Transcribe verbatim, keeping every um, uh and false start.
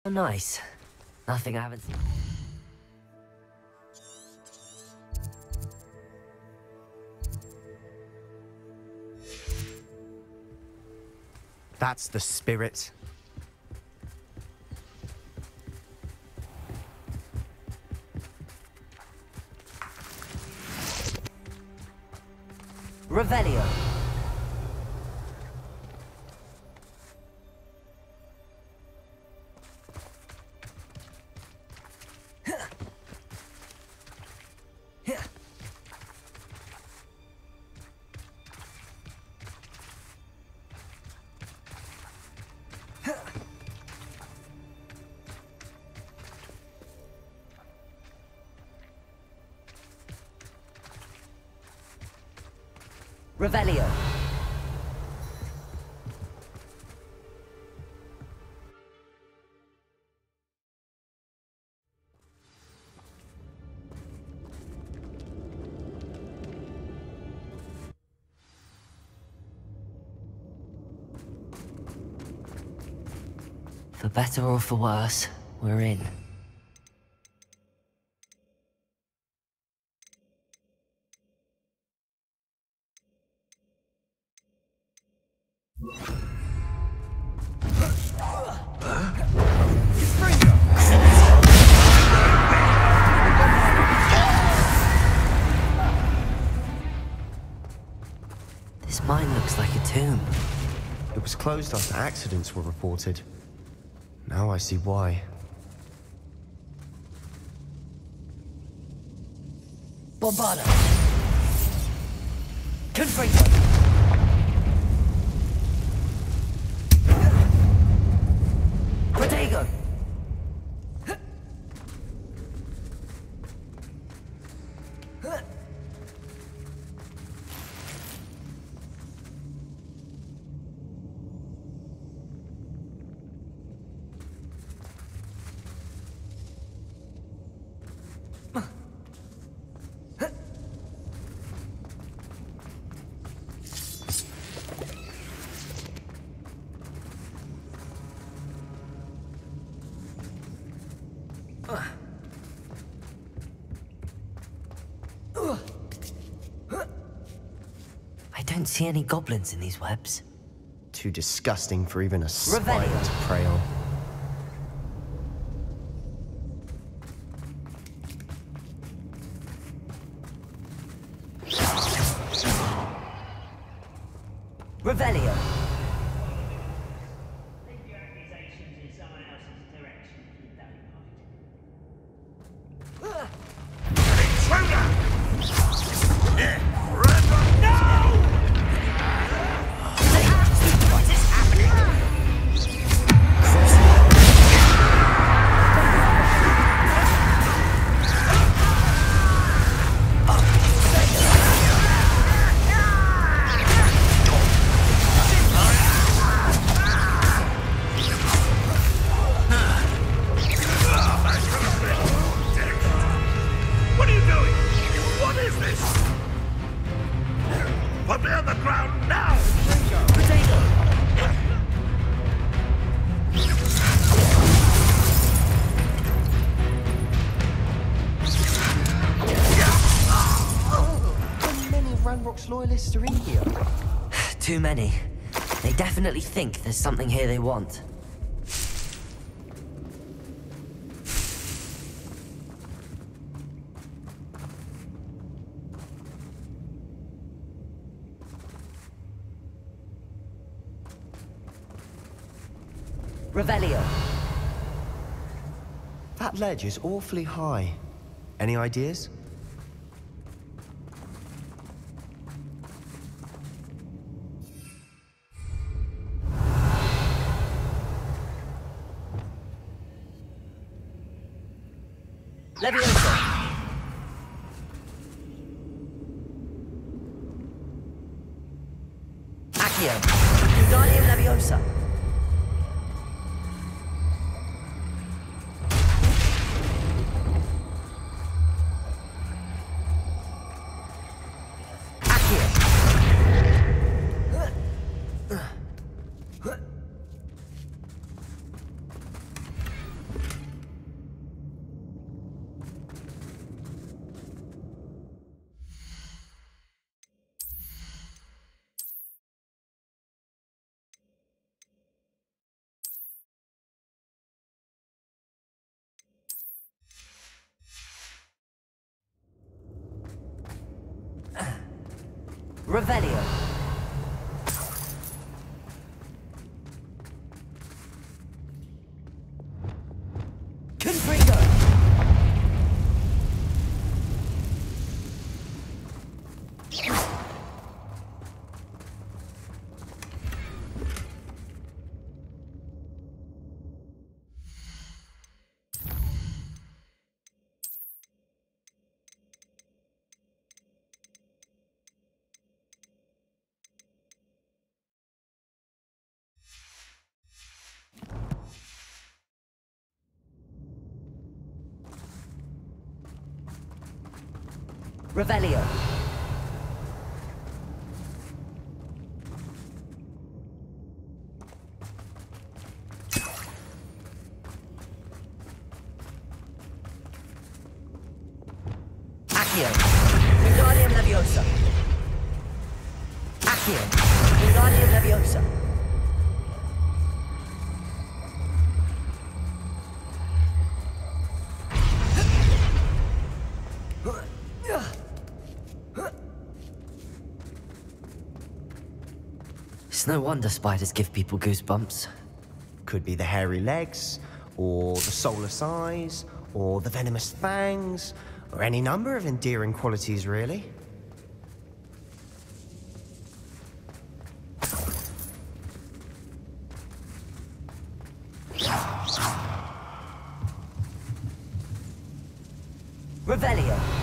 Oh, nice. Nothing I haven't seen. That's the spirit. Revelio. Revelio. For better or for worse, we're in. This mine looks like a tomb. It was closed after accidents were reported. Now I see why. Bombarda. Confringo. Protego. I don't see any goblins in these webs. Too disgusting for even a spider Revelio. to prey on. Revelio. Put me on the ground now! Potato! How many Ranrock's loyalists are in here? Too many. They definitely think there's something here they want. Revelio. That ledge is awfully high. Any ideas? Leviosa. Accio. Guardian Leviosa. Revelio. Confringo. Revelio. Accio. Wingardium Leviosa. Accio. Wingardium Leviosa. It's no wonder spiders give people goosebumps. Could be the hairy legs, or the soulless eyes, or the venomous fangs, or any number of endearing qualities, really. Revelio.